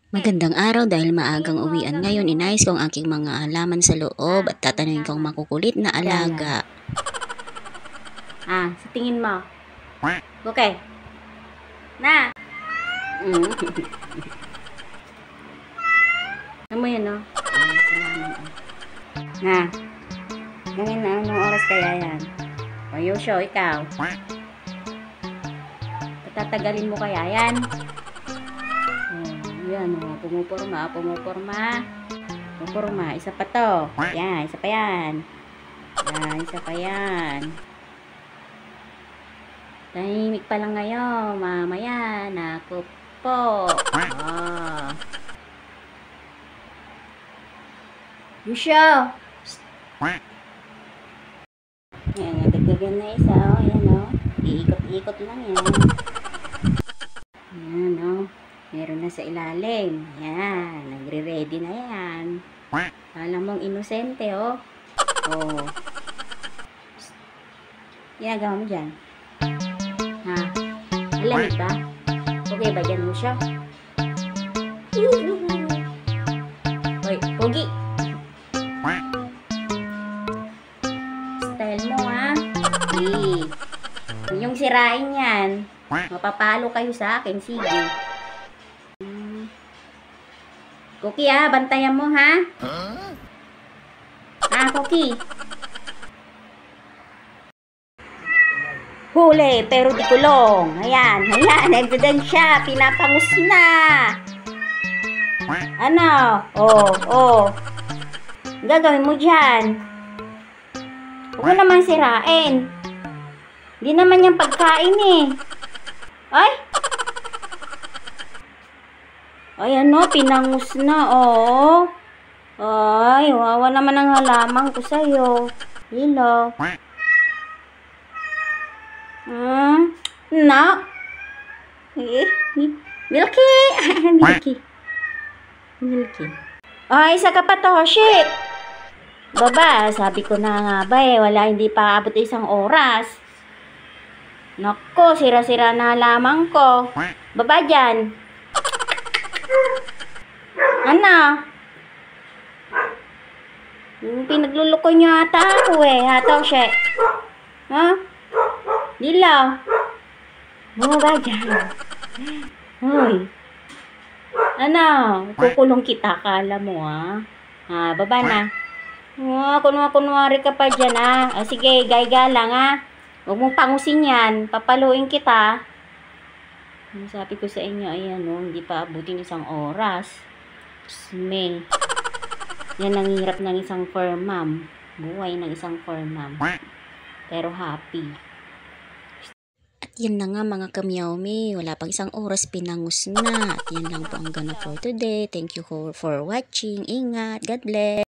Magandang araw dahil maagang uwian ngayon, inayos ko ang aking mga halaman sa loob at tatanungin ko ang makukulit na alaga. Sa tingin mo. Okay. Na. Ano mo yun, no? Na. Ganyan na, anong oras kaya yan? O, Yosho, ikaw. Patatagalin mo kaya yan? Yan, pumupurma. Pumupurma. Isa pa to. Yan, isa pa yan. Yan, isa pa yan. Tahimik pa lang ngayon. Mamaya, naku po. Yusho! Yan, nagdagdagan na isa. Ayan, o. Iikot-ikot lang yan. Ayan, o. Meron na sa ilalim. Yan. Nagre-ready na yan. Alam mong inosente, oh. Oh. Ginagawa mo dyan. Ha? Malamig ba? Okay ba dyan mo siya? Hoy, pogi. Style mo, ha? Yung sirain yan. Mapapalo kayo sa akin. Sige. Cookie, bantayan mo, ha? Cookie. Huli, pero di kulong. Ayan, ebidensya. Pinapangus na. Ano? Gagawin mo dyan. Huwag mo naman sirain. Di naman yung pagkain, eh. Ay! Ayan, no, pinangus na, oh. Ay, wawa naman ang halaman ko sa'yo. Hilo. No. Milky. Milky. Ay, isa ka pa to, shit. Baba, sabi ko na nga ba wala, hindi pa abot 1 oras. Nako, sira-sira na halaman ko. Baba dyan. Ano? Pinagluluko nyo ata ako Hataw siya. Ha? Dilaw. Baba dyan. Hoy. Ano? Kukulong kita, kala mo, ha? Baba na. Kunwari ka pa dyan, ha? Sige, gayga lang, ha? Huwag mong pangusin yan. Papaluin kita. Sabi ko sa inyo, ayan, hindi pa abutin 1 oras. May. Yan ang hirap ng isang fur mom. Buhay ng isang fur mom. Pero happy. At yan na nga mga kamyaumi, wala pang 1 oras pinangus na. At yan lang po ang gana for today. Thank you for watching. Ingat. God bless.